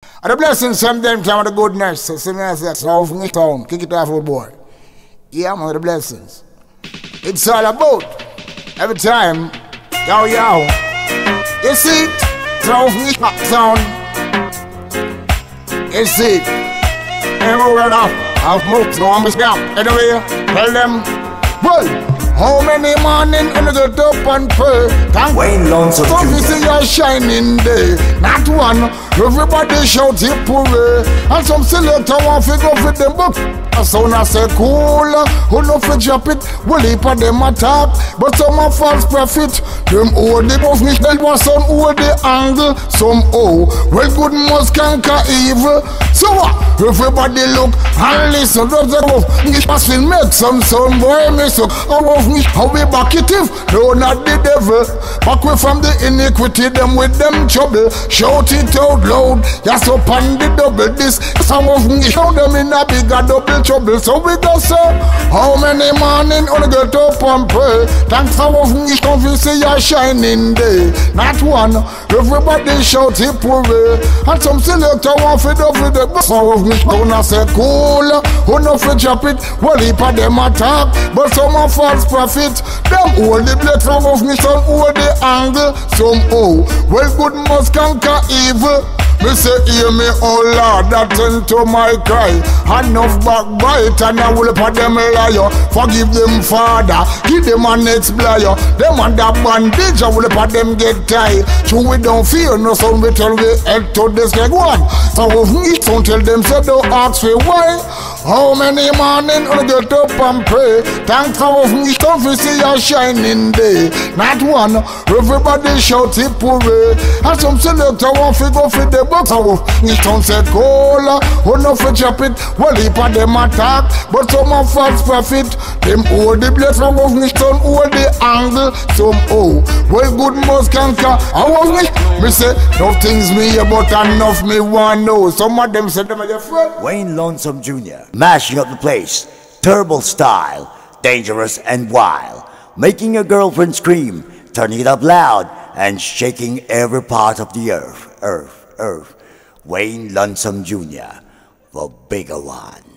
And the blessings from them time of the goodness. So see me as that South from the town. Kick it off with boy. Yeah, man, the blessings. It's all about every time. Yo, yo. You see it? South from the town. You see it? Every word off. I've moved to one scam. Anyway, tell them. Well. How many morning when you get up and pray? Thank Wayne Lonzo Jr. Come see your shining day. Not one. Everybody shout hip hooray. And some selector want to go for them book. A sound I say cool. Who know fi drop it? Well heap of them attack. But some a false prophet. Them hold the buff me. Them want some hold the angle. Some well good must conquer evil. So what? Everybody look and listen. Drop the buff. Me must feel make some sound boy me so. How we back it if? No, not the devil. Back away from the iniquity, them with them trouble. Shout it out loud, yes up on the double. This some of me show them in a bigger double trouble. So we go say, how many morning on get up and pray? Thanks some of me come to see your shining day. Not one, everybody shout hip hooray. And some selector want to do with the some of me gonna say cool. Who know fi drop it? Well heap of them attack. But some of false prophet, them hold the blade from of me, some hold the angle. Some well good must conquer evil. Me say hear me, oh Lord, attend to my cry. Enough backbite and I will put them liar. Forgive them, Father, give them an ex-blier. Them under bandage, I will put them get tied. So we don't fear no son, we tell we head to this like one. So of me, don't tell them, say don't ask for why. How many morning I get up and pray? Thanks for of me, don't see your shining day. Not one, everybody shout hip hooray. And some selector want to go for the box. So me don't say cola, who no fi drop it. Well heap of them attack, but some of false prophet. Them hold the blade from of me, some hold the angle. Some well good must conquer. How of me say, no things me but enough me want know. Some of them say them are your friend. Wayne Lonzo Jr. Mashing up the place, turbo style, dangerous and wild, making your girlfriend scream, turning it up loud, and shaking every part of the earth. Wayne Lonzo Jr., the bigger one.